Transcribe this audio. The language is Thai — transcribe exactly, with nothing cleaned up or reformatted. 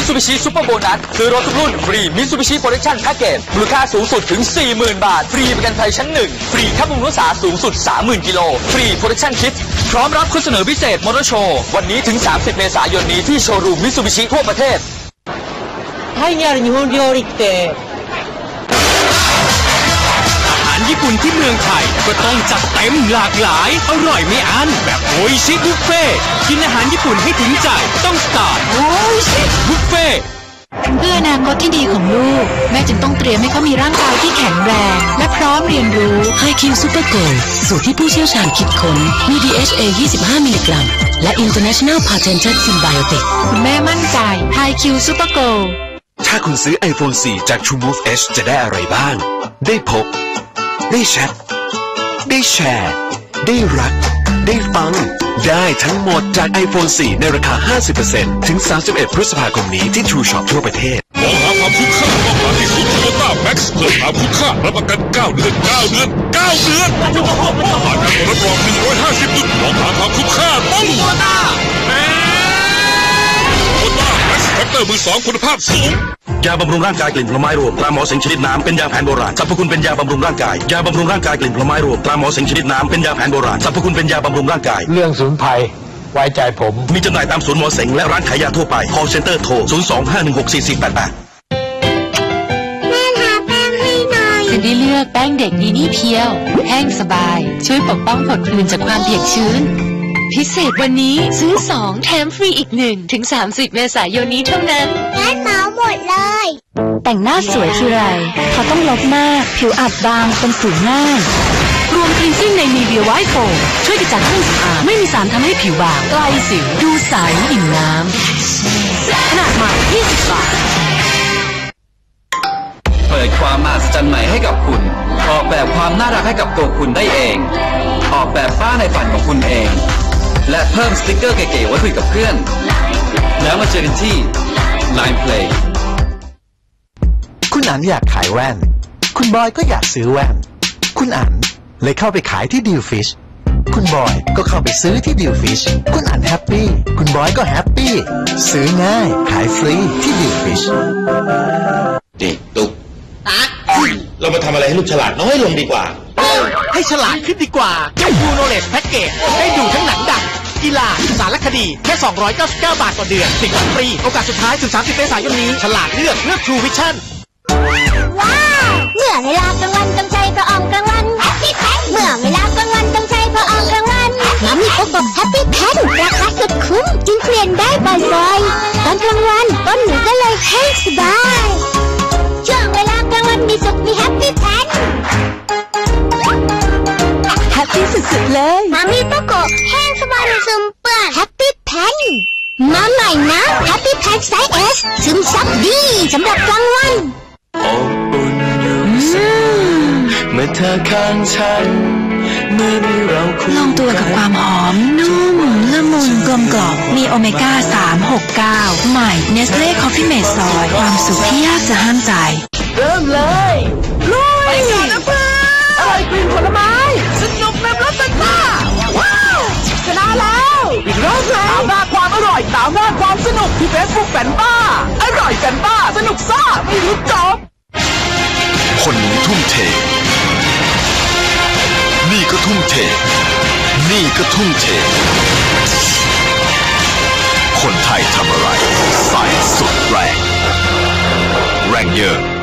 ซูบิชิซูเปอร์โบนัสซื้อรถทุกรุ่นฟรีมิตซูบิชิโปรดักชั่นแพ็กเกจมูลค่าสูงสุดถึง สี่หมื่น บาทฟรีประกันภัยชั้นหนึ่งฟรีค่าบำรุงรักษาสูงสุด สามหมื่น กิโลฟรีโปรดักชั่นคิดพร้อมรับข้อเสนอพิเศษมอเตอร์โชว์วันนี้ถึงสามสิบเมษายนนี้ที่โชว์รูมมิตซูบิชิทั่วประเทศタイにある日本料理ってอาหารญี่ปุ่นที่เมืองไทยก็ต้องจัดเต็มหลากหลายอร่อยไม่อั้นแบบโออิชิบุฟเฟ่กินอาหารญี่ปุ่นให้ถึงใจต้องสตาร์โออิชิบุฟเฟ่เพื่ออนาคตที่ดีของลูกแม่จึงต้องเตรียมให้เขามีร่างกายที่แข็งแรงและพร้อมเรียนรู้ไฮคิวซูเปอร์โกลด์สูตรที่ผู้เชี่ยวชาญคิดค้นมี ดี เอช เอ ยี่สิบห้า มิลลิกรัมและ International Patented Symbiotic คุณแม่มั่นใจไฮคิวซูเปอร์โกลด์ถ้าคุณซื้อ ไอโฟน สี่ จาก True Move H จะได้อะไรบ้างได้พบได้แชทได้แชร์ได้รักได้ฟังได้ทั้งหมดจาก ไอโฟน สี่ ในราคา ห้าสิบเปอร์เซ็นต์ ถึง สามสิบเอ็ด พฤษภาคมนี้ที่ True Shop ทั่วประเทศมองหาความคุ้มค่ามองหาที่สุดโตโยต้าแม็กซ์เพิ่มความคุ้มค่ารับประกันเก้าเดือนเก้าเดือนเก้าเดือนผ่านการตรวจรับรองหนึ่งร้อยห้าสิบจุดมองหาความคุ้มค่าต้องโตโยต้าแม็กซ์โตโยต้าแม็กซ์แฟคเตอร์มือสองคุณภาพสูงยาบำรุงร่างกายกลิ่นผลไม้รวมตราหมอสิงห์ชนิดน้ำเป็นยาแผนโบราณสรรพคุณเป็นยาบำรุงร่างกายยาบำรุงร่างกายกลิ่นผลไม้รวมตราหมอสิงห์ชนิดน้ำเป็นยาแผนโบราณสรรพคุณเป็นยาบำรุงร่างกายเรื่องสมุนไพรไว้ใจผมมีจำหน่ายตามศูนย์หมอเสงและร้านขายยาทั่วไป call center โทร ศูนย์ สอง ห้า หนึ่ง หก สี่ สี่ แปด แปดแม่ทาแป้งให้หน่อยจะได้เลือกแป้งเด็กดีนี่เพียวแห้งสบายช่วยปกป้องผดผื่นจากความเปียกชื้นพิเศษวันนี้ซื้อสองแถมฟรีอีกหนึ่งถึงสามสิบเมษายนนี้เท่านั้นงั้นเหมาหมดเลยแต่งหน้าสวยทีไรเขาต้องลบหน้าผิวอับบางเป็นสิวง่ายรวมคลีนซิ่งในมีเดียไวท์โฟมช่วยกระจัดเครื่องสำอางไม่มีสารทำให้ผิวบางไกลสิวดูใสอิ่มน้ำขนาดใหม่ยี่สิบบาทเปิดความมหัศจรรย์ใหม่ให้กับคุณออกแบบความน่ารักให้กับตัวคุณได้เองออกแบบบ้านในฝันของคุณเองและเพิ่มสติ๊กเกอร์เก๋ๆไว้คุยกับเพื่อนแล้วมาเจอกันที่ Line Play คุณอั๋นอยากขายแว่นคุณบอยก็อยากซื้อแว่นคุณอั๋นเลยเข้าไปขายที่ดีลฟิชคุณบอยก็เข้าไปซื้อที่ดีลฟิชคุณอั๋นแฮปปี้คุณบอยก็แฮปปี้ซื้อง่ายขายฟรีที่ดีลฟิชนี่ตุ๊กตักเรามาทำอะไรให้ลูกฉลาดน้อยลงดีกว่าให้ฉลาดขึ้นดีกว่าด้วยยูโนเลสแพ็กเกจได้ดูทั้งหนังดังกีฬาสารคดีแค่สองร้อยเก้าสิบเก้าบาทต่อเดือนสิบวันฟรีโอกาสสุดท้ายถึงสามสิบเมษายนนี้ฉลาดเลือกเลือก True Vision ว้าวเมื่อเวลากลางวันต้องใจพระออมกลางวันแฮปปี้แพนเมื่อเวลากลางวันต้องใจพระออมกลางวันน้ำมีโกโก้แฮปปี้แพนราคาสุดคุ้มกินเปลี่ยนได้บ่อยๆตอนกลางวันต้นหนูก็เลยแห้งสบายช่วงเวลากลางวันมีสุขมีแฮปปี้แพนแฮปปี้สุดๆเลยน้ำมีโกโก้แห้งสบายไม่ซึมเปื้อนแฮปปี้แพนมาใหม่นะแฮปปี้แพนไซส์ S ซึมซับดีสำหรับกลางวันอบอุ่นอยู่เสมอเมื่อเธอข้างฉันเมื่อมีเราคู่ลงตัวกับความหอมนุ่มละมุนกลมกล่อมมีโอเมก้าสาม หก เก้าใหม่เนสเล่คอฟฟี่เมดซอยความสุขที่ยากจะห้ามใจเริ่มเลยลุยไปกันนะเพื่อนอร่อยกลิ่นผลไม้สนุกแบบรสต้าว้าวชนะแล้วอีกรอบแล้วตามหน้าความอร่อยตามหน้าความสนุกที่เฟซบุ๊กแฟนบ้าอร่อยแฟนบ้าสนุกซ่าไม่รู้จบคนนี้ทุ่มเทนี่ก็ทุ่มเทนี่ก็ทุ่มเทคนไทยทำอะไรสายสุดแรงแรงเยอะ